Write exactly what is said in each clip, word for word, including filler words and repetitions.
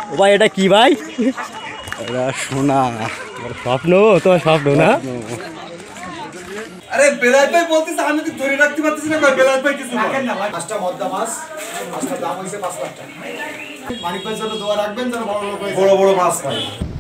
ও ভাই এটা কি ভাই? এটা সোনা। স্বপ্ন? তোমার স্বপ্ন না? আরে বেলায়েত ভাই বলতেছে আমি তো ধরে রাখতে পারতেছি না। বেলায়েত ভাই কিছু রাখেন না ভাই। পাঁচটা মদ্দা মাছ, পাঁচটা দাম হইছে পাঁচ লাখ টাকা। মানিক ভাই জন্য দোয়া রাখবেন যেন বড় লোক হয়ে বড় বড় মাছ পাই।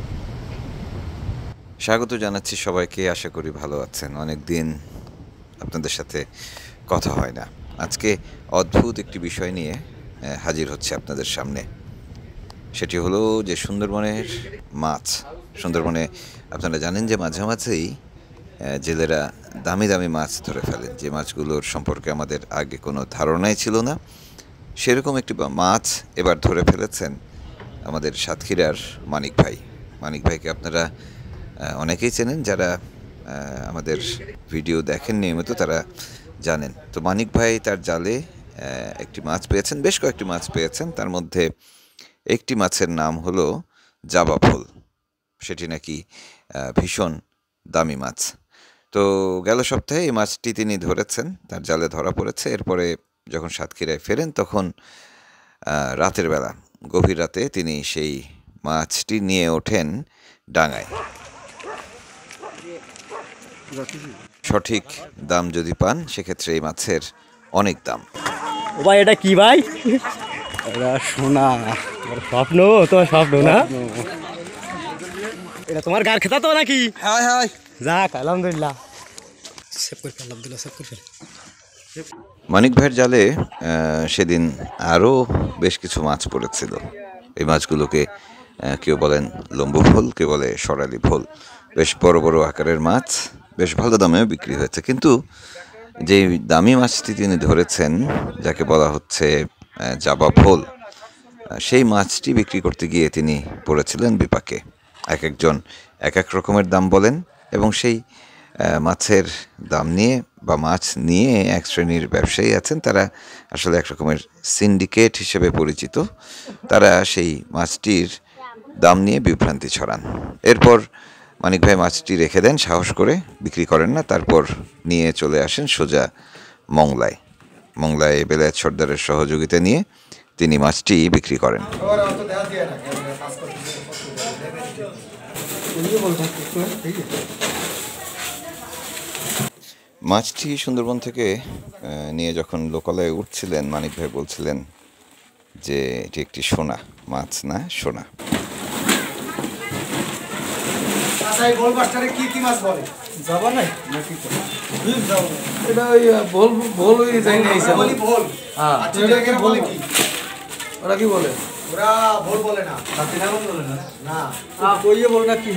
স্বাগত জানাচ্ছি সবাইকে, আশা করি ভালো আছেন। অনেক দিন আপনাদের সাথে কথা হয় না। আজকে অদ্ভুত একটি বিষয় নিয়ে হাজির হচ্ছে আপনাদের সামনে। সেটি হলো যে সুন্দরবনের মাছ। সুন্দরবনে আপনারা জানেন যে মাঝে মাঝেই জেলেরা দামি দামি মাছ ধরে ফেলেন, যে মাছগুলোর সম্পর্কে আমাদের আগে কোনো ধারণাই ছিল না। সেরকম একটি মাছ এবার ধরে ফেলেছেন আমাদের সাতক্ষীরার মানিক ভাই। মানিক ভাইকে আপনারা অনেকেই চেনেন, যারা আমাদের ভিডিও দেখেন নিয়মিত তারা জানেন। তো মানিক ভাই তার জালে একটি মাছ পেয়েছেন, বেশ কয়েকটি মাছ পেয়েছেন। তার মধ্যে একটি মাছের নাম হলো জাবা ফুল। সেটি নাকি ভীষণ দামি মাছ। তো গেল সপ্তাহে এই মাছটি তিনি ধরেছেন, তার জালে ধরা পড়েছে। এরপরে যখন সাতক্ষীরায় ফেরেন তখন রাতের বেলা, গভীর রাতে তিনি সেই মাছটি নিয়ে ওঠেন ডাঙায়। সঠিক দাম যদি পান সেক্ষেত্রে এই মাছের অনেক দাম। ও ভাই এটা কি ভাই? এটা সোনা। স্বপ্ন? তোমার স্বপ্ন না? এটা তোমার গার খেতা তো নাকি? হ্যাঁ হ্যাঁ যাক আলহামদুলিল্লাহ। মানিক ভাইয়ের জালে সেদিন আরও বেশ কিছু মাছ পড়েছিল। এই মাছগুলোকে কেউ বলেন লম্বু ভোল, কেউ বলে সরালি ভোল। বেশ বড় বড় আকারের মাছ, বেশ ভালো দামেও বিক্রি হয়েছে। কিন্তু যে দামি মাছটি তিনি ধরেছেন, যাকে বলা হচ্ছে জাবা ভোল, সেই মাছটি বিক্রি করতে গিয়ে তিনি পড়েছিলেন বিপাকে। এক একজন এক এক রকমের দাম বলেন এবং সেই মাছের দাম নিয়ে বা মাছ নিয়ে এক শ্রেণীর ব্যবসায়ী আছেন, তারা আসলে এক রকমের সিন্ডিকেট হিসেবে পরিচিত। তারা সেই মাছটির দাম নিয়ে বিভ্রান্তি ছড়ান। এরপর মানিক ভাই মাছটি রেখে দেন, সাহস করে বিক্রি করেন না। তারপর নিয়ে চলে আসেন সোজা মংলায়। মংলায় বেলায়েত সর্দারের সহযোগিতা নিয়ে তিনি মাছটি বিক্রি করেন। মাছটি সুন্দরবন থেকে নিয়ে যখন লোকালয়ে উঠছিলেন, মানিক ভাই বলছিলেন যে এটি একটি সোনা মাছ, না সোনা। ওরা কি বলে? ওরা ভোল বলে না, না কইয়ে বলে না। কি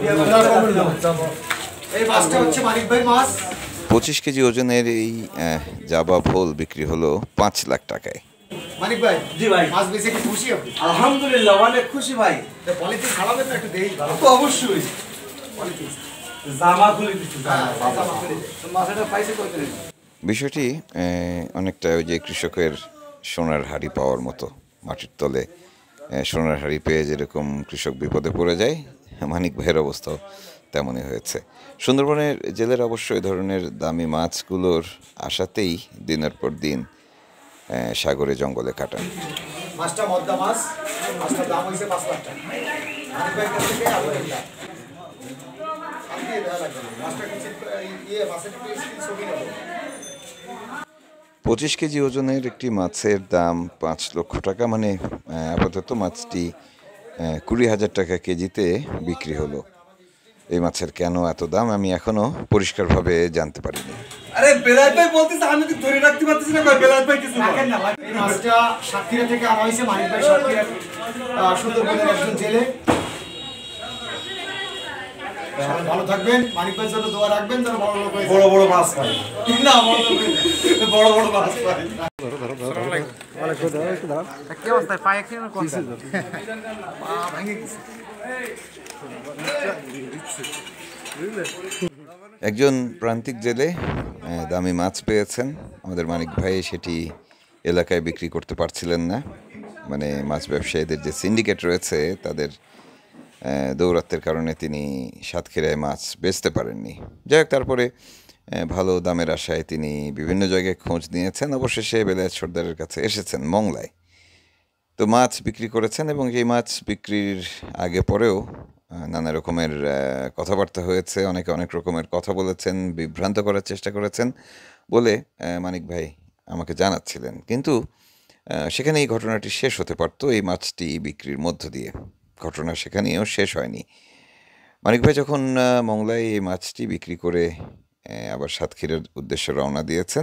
এই মাছটা হচ্ছে মানিক ভাই মাছ। পঁচিশ কেজি ওজনের এই জাবা ভোল বিক্রি হলো পাঁচ লাখ টাকায়। মানিক ভাই, জি ভাই, মাছ বেচে কি খুশি আপনি? আলহামদুলিল্লাহ, অনেক খুশি ভাই। তো পলিথিন ছাড়াবেন না একটু দেই? ভালো তো অবশ্যই। পলিথিন জামা খুলে দিচ্ছি, জামা খুলে তো মাছটা পাইছে কত দিন। বিষয়টি অনেকটা ওই যে কৃষকের সোনার হাড়ি পাওয়ার মতো। মাটির তলে সোনার হাড়ি পেয়ে যেরকম কৃষক বিপদে পড়ে যায়, মানিক ভাইয়ের অবস্থাও তেমনই হয়েছে। সুন্দরবনের জেলের অবশ্য এই ধরনের দামি মাছগুলোর আশাতেই দিনের পর দিন সাগরে জঙ্গলে কাটান। মাছটা মদ্দা মাছ, মাছটার দাম হইছে পাঁচ লাখ টাকা। মানিক ভাইয়ের কাছ থেকে আলো দিলাম। আমি দিয়ে দেওয়া লাগবে না। মাছটা কিছু ইয়ে মাছের একটু ছবি নেব। পঁচিশ কেজি ওজনের একটি মাছের দাম পাঁচ লক্ষ টাকা, মানে আপাতত মাছটি কুড়ি হাজার টাকা কেজিতে বিক্রি হলো। এই মাছের কেন এত দাম আমি এখনো পরিষ্কারভাবে জানতে পারিনি। আরে বেলায়েত ভাই বলতেছে আমি তো ধরে রাখতে পারতেছি না। বেলায়েত ভাই কিছু রাখেন না ভাই। এই মাছটা সাতক্ষীরা থেকে আনা হয়েছে। মানিক ভাই সাতক্ষীরা সুন্দরবনের একজন জেলে। ভালো থাকবেন, মানিক ভাই জন্য দোয়া রাখবেন যেন বড় লোক হয়ে বড় বড় মাছ পাই। না বড় বড় মাছ পাই। ধরো ধরো ধরো ওয়ালাইকুম দাও, একটু দাও। কি অবস্থা? পায়ে কি না কোন পা ভেঙে গেছে। একজন প্রান্তিক জেলে দামি মাছ পেয়েছেন। আমাদের মানিক ভাই সেটি এলাকায় বিক্রি করতে পারছিলেন না, মানে মাছ ব্যবসায়ীদের যে সিন্ডিকেট রয়েছে তাদের দৌরাত্মের কারণে তিনি সাতক্ষীরায় মাছ বেচতে পারেননি। যাই হোক, তারপরে ভালো দামের আশায় তিনি বিভিন্ন জায়গায় খোঁজ নিয়েছেন। অবশেষে বেলায়েত সর্দারের কাছে এসেছেন মংলায়। তো মাছ বিক্রি করেছেন এবং এই মাছ বিক্রির আগে পরেও নানা রকমের কথাবার্তা হয়েছে, অনেকে অনেক রকমের কথা বলেছেন, বিভ্রান্ত করার চেষ্টা করেছেন বলে মানিক ভাই আমাকে জানাচ্ছিলেন। কিন্তু সেখানে এই ঘটনাটি শেষ হতে পারত এই মাছটি বিক্রির মধ্য দিয়ে। ঘটনা সেখানেও শেষ হয়নি। মানিক ভাই যখন মংলায় এই মাছটি বিক্রি করে আবার সাতক্ষীরার উদ্দেশ্যে রওনা দিয়েছেন,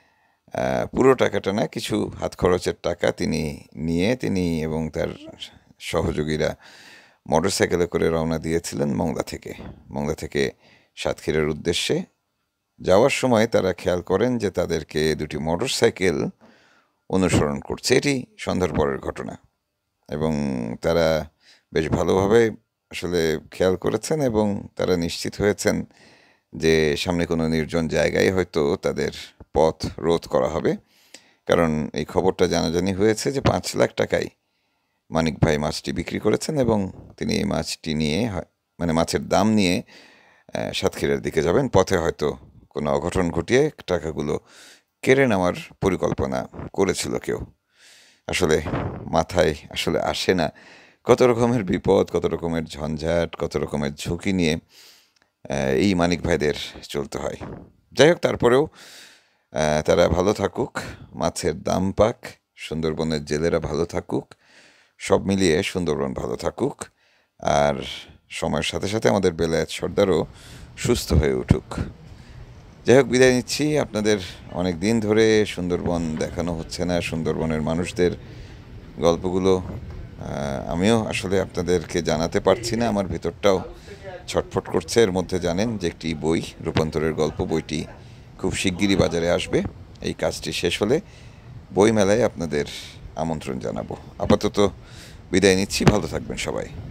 পুরো টাকাটা না, কিছু হাত খরচের টাকা তিনি নিয়ে তিনি এবং তার সহযোগীরা মোটরসাইকেলে করে রওনা দিয়েছিলেন মংলা থেকে। মংলা থেকে সাতক্ষীরার উদ্দেশ্যে যাওয়ার সময় তারা খেয়াল করেন যে তাদেরকে দুটি মোটরসাইকেল অনুসরণ করছে। এটি সন্ধ্যার পরের ঘটনা এবং তারা বেশ ভালোভাবে আসলে খেয়াল করেছেন এবং তারা নিশ্চিত হয়েছেন যে সামনে কোনো নির্জন জায়গায় হয়তো তাদের পথ রোধ করা হবে, কারণ এই খবরটা জানাজানি হয়েছে যে পাঁচ লাখ টাকায় মানিক ভাই মাছটি বিক্রি করেছেন এবং তিনি এই মাছটি নিয়ে মানে মাছের দাম নিয়ে সাতক্ষীরার দিকে যাবেন। পথে হয়তো কোনো অঘটন ঘটিয়ে টাকাগুলো কেড়ে নেওয়ার পরিকল্পনা করেছিল কেউ। আসলে মাথায় আসলে আসে না কত রকমের বিপদ, কত রকমের ঝঞ্ঝাট, কত রকমের ঝুঁকি নিয়ে এই মানিক ভাইদের চলতে হয়। যাই হোক, তারপরেও তারা ভালো থাকুক, মাছের দাম পাক, সুন্দরবনের জেলেরা ভালো থাকুক, সব মিলিয়ে সুন্দরবন ভালো থাকুক, আর সময়ের সাথে সাথে আমাদের বেলায়েত সর্দারও সুস্থ হয়ে উঠুক। যাই হোক, বিদায় নিচ্ছি। আপনাদের অনেক দিন ধরে সুন্দরবন দেখানো হচ্ছে না, সুন্দরবনের মানুষদের গল্পগুলো আমিও আসলে আপনাদেরকে জানাতে পারছি না, আমার ভেতরটাও ছটফট করছে। এর মধ্যে জানেন যে একটি বই, রূপান্তরের গল্প, বইটি খুব শিগগিরই বাজারে আসবে। এই কাজটি শেষ হলে বই মেলায় আপনাদের আমন্ত্রণ জানাবো। আপাতত বিদায় নিচ্ছি, ভালো থাকবেন সবাই।